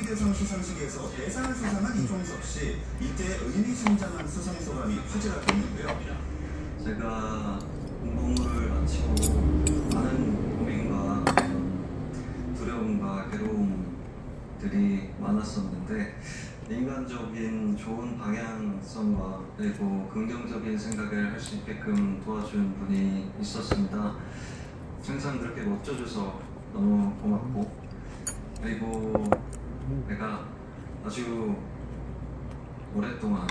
연예대상 시상식에서 대상을 수상한 이종석 씨, 이때 의미심장한 수상 소감이 화제가 됐는데요. 제가 공부를 마치고 많은 고민과 두려움과 괴로움들이 많았었는데 인간적인 좋은 방향성과 그리고 긍정적인 생각을 할 수 있게끔 도와준 분이 있었습니다. 항상 그렇게 멋져줘서 너무 고맙고, 그리고 내가 아주 오랫동안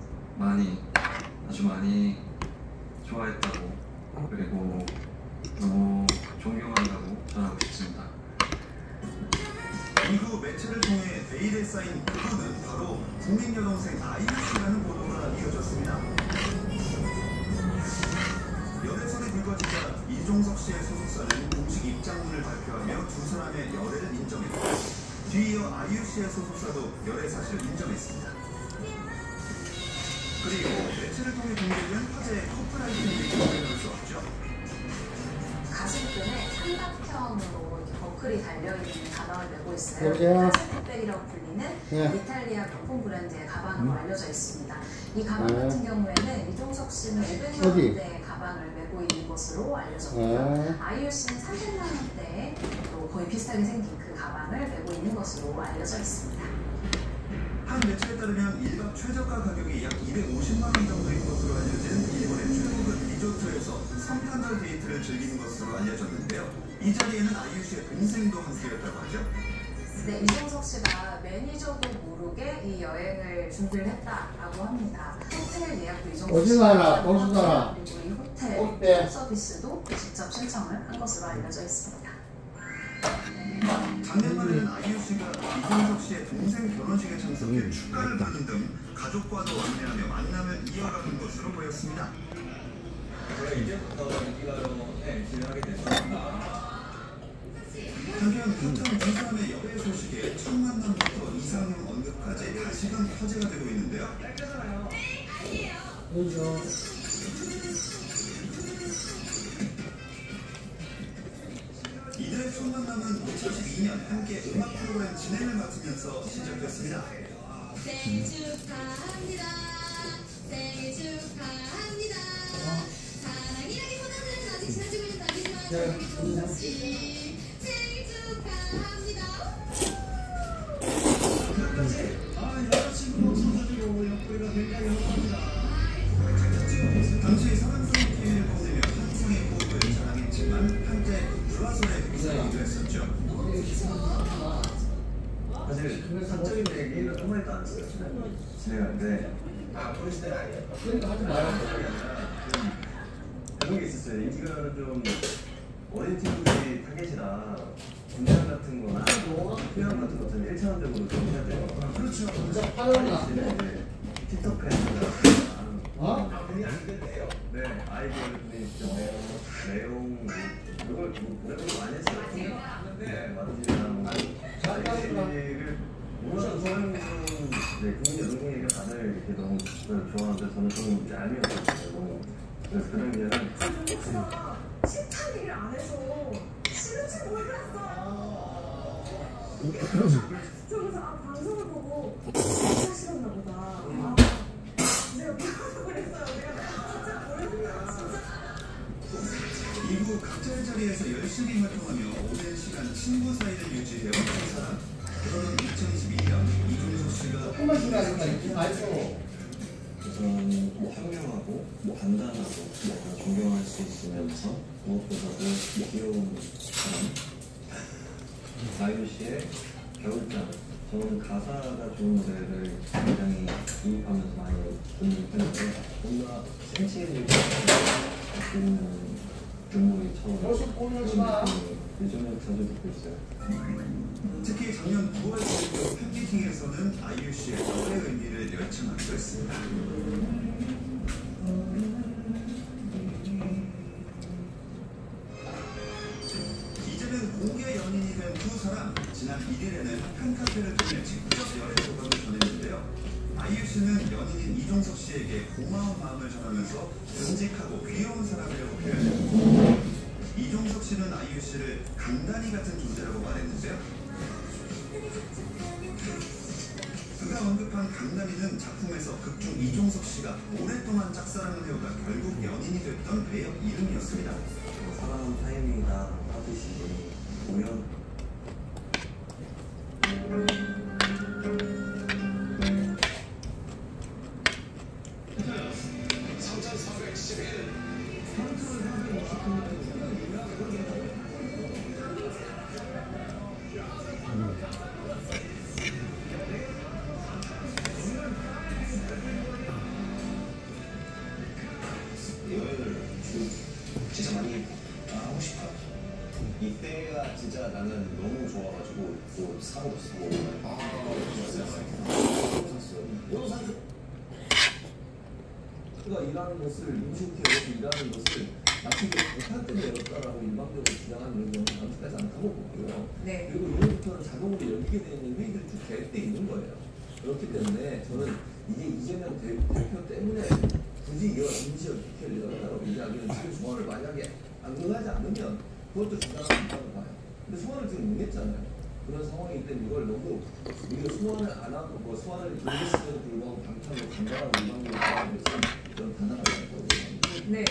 아주 많이 좋아했다고, 그리고 너무 존경한다고 전하고 싶습니다. 이후 매체를 통해 베일에 쌓인 그분은 바로 국민 여동생 아이유 씨라는 보도가 이어졌습니다. 열애설이 불거지자 이종석 씨의 소속사는 공식 입장문을 발표하며 두 사람의 열애를 인정했고, 뒤이어 아이유 씨의 소속사도 열애 사실을 인정했습니다. 그리고 매체를 통해 공개된 화제의 커플 아이템이 공개될 수 없죠. 가슴끈에 삼각형으로 버클이 달려있는 가방을 메고 있어요. 여보세요? 카세트백이라고 불리는 이탈리아 명품 브랜드의 가방으로 알려져 있습니다. 이 가방 같은 경우에는 이종석 씨는 500만 원대의 가방을 메고 있는 것으로 알려졌고요. 아이유 씨는 300만 원대의 또 거의 비슷하게 생긴 그 가방을 메고 있는 것으로 알려져 있습니다. 한 매체에 따르면 일박 최저가 가격이 약 250만 원 정도인 것으로 알려진 일본의 최고급 리조트에서 성탄절 데이트를 즐기는 것으로 알려졌는데요. 이 자리에는 아이유 씨의 동생도 함께였다고 하죠. 네, 이종석 씨가 매니저도 모르게 이 여행을 준비를 했다라고 합니다. 호텔 예약도 이종석 씨가 하고, 그리고 이 호텔 서비스도 직접 신청을 한 것으로 알려져 있습니다. 작년 말에는 아이유 씨가 이종석 씨의 동생 결혼식에 참석해 축가를 부르는 등 가족과도 왕래하며 만남을 이어가는 것으로 보였습니다. 제가 이제부터 인기가요에 진행하게 됐습니다. 한편 부천 두 사람의 열애 소식에 첫 만남부터 이상형 언급까지 다시금 화제가 되고 있는데요. 이들의 첫 만남은 2012년 함께 음악 프로그램 진행을 맡으면서 시작됐습니다. 생일 축하합니다. 생일 축하합니다. 사랑이라기보다는 아직 친해지고 있는 단계지만 이종석 씨 생일 축하합니다. 여자친구 선사주고 옆구리가 굉장히 험합니다. 당시 사랑스러운 기회를 보내며 한성의 호흡을 자랑했지만 한때 불화설에 휩싸이기도 했었죠. 사실 사적인 얘기는 한마디도 안 했어요. 진행하는데 그러니까 하지 마요. 그런 게 있었어요. 인기가요는 좀 어린 친구들이 타겟이라 분량 같은 거나 표현 같은 것들은 1차원적으로 좀 해야 돼요. 그렇죠. 진짜 화려나. 틱톡에서 그냥 안 된대요. 네, 아이디어를 보내주시죠. 내용, 이걸 노래도 많이 했어요. 네, 마지막이랑 아이디를 물론 저는 국민 여동생 얘기가 다들 이렇게 너무 좋아하는데 저는 좀 얄미웠거든요. 그래서 그 당시에는 칭찬 얘기를 안 해서 싫은지 몰랐어요. 그래서 방송을 보고 진짜 싫었나 보다. 내가 뭐라고 그랬어요. 내가 진짜 모르겠어요. 진짜. 이후 각자의 자리에서 열심히 활동하며 오랜 시간 친구 사이를 유지해온 두 사람. 그러던 2022년 이종석 씨가 조금만 지나니까 이렇게 말고. 우선 현명하고 간단하고 존경할 수 있으면서 무엇보다도 귀여운 사람 아이유 씨의 겨울잠. 저는 가사가 좋은 노래를 굉장히 이입하면서 많이 듣는 편인데 뭔가 생치해지고 있는 눈물이 처음 그런 느낌이 요즘에 자주 듣고 있어요. 특히 작년 9월 발표 팬미팅에서는 아이유 씨의 열애 의미를 열창하기도 했습니다. 이제는 공개 연인이 된 두 사람. 지난 1일에는 팬카페를 통해 직접 열애 소감을 전했는데요. 아이유 씨는 연인인 이종석 씨에게 고마운 마음을 전하면서 듬직하고 귀여운 사람이라고 표현했고, 이종석 씨는 아이유 씨를 강다니 같은 존재라고 말했는데요. 그가 언급한 강남이는 작품에서 극중 이종석 씨가 오랫동안 짝사랑을 해오다 결국 연인이 됐던 배역 이름이었습니다. 사랑은 타이밍이다 하듯이 보면 여행을 진짜 많이 하고 싶어요. 이때가 진짜 나는 너무 좋아가지고 또 사고 쓰고 샀어요. 그가 일하는 것을 임신케어에서 일하는 것을 마치 못할 때문에 열었다라고 일반적으로 주장하는 경우는 아직까지 않다고 보고요. 네. 그리고 이후부터는 자동으로 열리게 되는 회의들이 쭉 될 때 있는 거예요. 그렇기 때문에 저는 이게 이재명 대표 때문에 굳이 이런 임시연기를 열었다고 얘기하기는 지금 소환을 만약에 안 응하지 않으면 그것도 주장한다고 봐요. 근데 소환을 지금 응했잖아요. 그런 상황이기 때문에 이걸 너무 우리가 소환을 안 하고 뭐 소환을 돌렸음에도 불구하고 방탄으로 간다라고 일반적으로 말하는 것은 그런 단어가 있다고 네.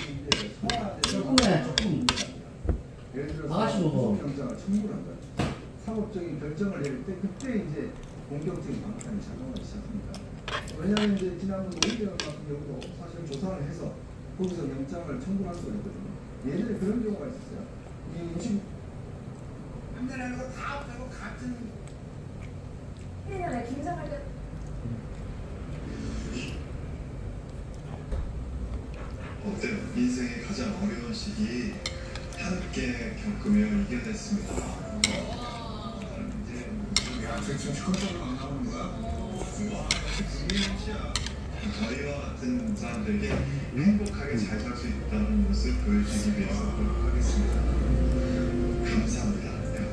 조금 예를 들어서 아가씨 먹어. 영장을 청구를 한 거예요. 사법적인 결정을 내릴 때 그때 이제 공격적인 방탄이 작용하기 시작합니다. 왜냐하면 이제 지난번 노희대원 같은 경우도 사실 조사를 해서 거기서 영장을 청구할 수가 있거든요. 예전에 그런 경우가 있었어요. 이 음식 판단하는 거 다 없애고 같은 1년에 김성할 때 어때요? 인생의 가장 어려운 시기 함께 겪으며 이겨냈습니다. 이제 지금 축구적으로 안 나오는 거야? 와, 국민이야. 저희와 같은 사람들에게 행복하게 잘 살 수 있다는 것을 보여주기 위해서 노력하겠습니다. 감사합니다.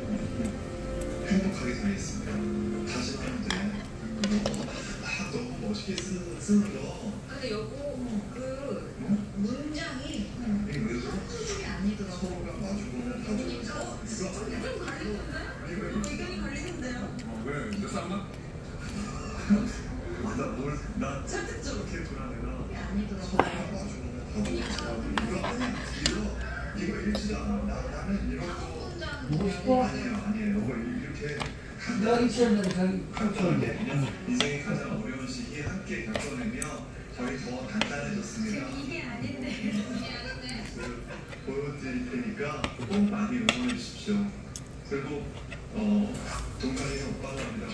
행복하게 살겠습니다. 다시 한번 너무 멋있게 쓰는 거. 근데 여보 그 문장이 이게 왜 그래? 수준이 아니더라고. 서로가 마주보면 다 좋아서 의견 갈리는데? 의견이 갈리는데요? 왜? 몇 살만? 나 설득적으로 이렇게 돌아내나? 그게 아니더라고. 서로가 마주보면 다 좋아서 이거 읽지도 않아. 나는 이런 거 보고 싶어? 아니에요. 이렇게 내가 있었는데 자기 간단하게 그냥 인생의 가장 어려운 시기에 함께 겪어내며 저희 더 단단해졌습니다. 이게 아닌데. 이게 아닌데. 보여드릴 테니까 꼭 많이 응원해 주십시오. 그리고 동간이는 오빠가 아니라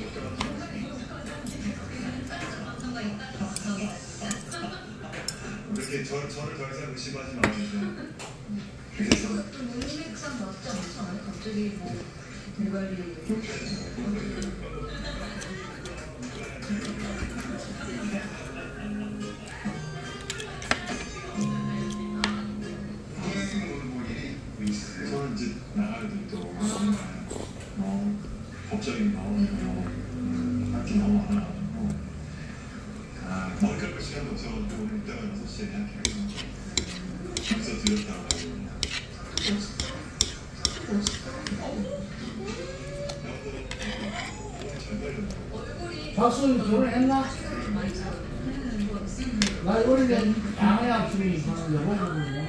이렇게 저를 더 이상 의심하지 마세요. 그래서 좀 문맥상 맞지 않잖아요? 갑자기 뭐 대가리 저는 이제 나가야 또 법적인 거 할게 너무 많아가지고 머리 깎을 시간도 없어가지고 오늘 이따가 6시에 예약해서 벌써 드렸다고 박수는 결혼했나? 나 어린애 양해학 중이 여보거든요.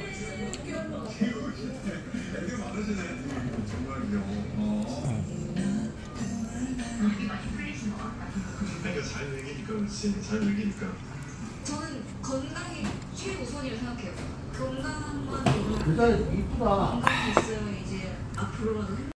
되게 많으시네. 정말요. 그러니까 잘 먹이니까 그렇지. 잘 먹이니까. 저는 건강이 최우선이라고 생각해요. 건강만 여자 이쁘다. 건강이 있어야 이제 앞으로라도